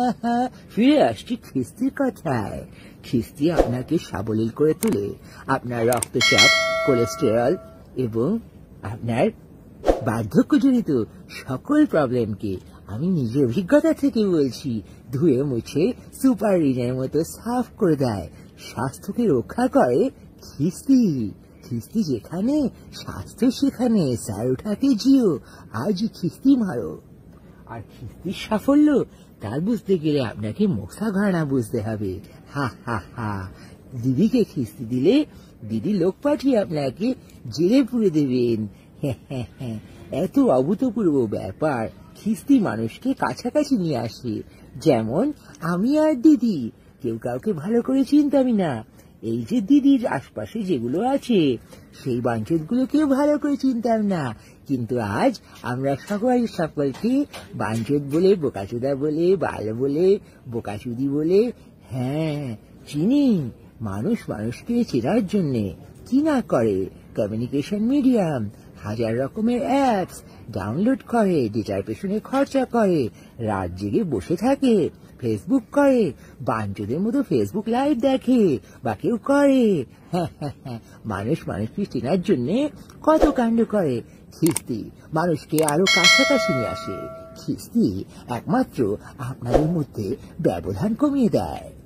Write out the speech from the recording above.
ফিরে আসছি খিস্তির কথায়। খিস্তি আপনাকে সাবলীল করে তোলে আপনার রক্তচাপ, কোলেস্টেরল এবং আপনার বার্ধক্যজনিত সকল প্রবলেমকে, আমি নিজের অভিজ্ঞতা থেকে বলছি, ধুয়ে মুছে সুপার রিনের মতো সাফ করে দেয়। স্বাস্থ্যকে রক্ষা করে খিস্তি। খিস্তি যেখানে, স্বাস্থ্য সেখানে। স্যার উঠাকে জিও, আজই খিস্তি মারো। আর খিস্তির সাফল্য তার বুঝতে গেলে আপনাকে মশা ঘরানা বুঝতে হবে। হা হা হা। দিদিকে খিস্তি দিলে দিদি লোক পাঠিয়ে আপনাকে জেলে পুরে দেবেন। এত অভূতপূর্ব ব্যাপার। খিস্তি মানুষকে কাছাকাছি নিয়ে আসে। যেমন আমি আর দিদি কেউ কাউকে ভালো করে চিনতামই না। এই যে দিদির আশপাশে যেগুলো আছে সেই বাঞ্চতগুলোকেও ভালো করে চিনতাম না, কিন্তু আজ আমরা সকলকে বাঞ্চত বলে, বোকাচোদা বলে, বাল বলে, বোকাচুদি বলে, হ্যাঁ চিনি। মানুষ মানুষকে চেনার জন্যে কি না করে, কমিউনিকেশন মিডিয়াম, হাজার রকমের অ্যাপস ডাউনলোড করে, ডেটার পেছনে খরচা করে, রাত জেগে বসে থাকে, ফেসবুক করে, বাঞ্চদের মতো ফেসবুক লাইভ দেখে, বা কেউ করে। মানুষ মানুষকে চেনার জন্যে কত কাণ্ড করে। খিস্তি মানুষকে আরো কাছাকাছি নিয়ে আসে। খিস্তি একমাত্র আপনাদের মধ্যে ব্যবধান কমিয়ে দেয়।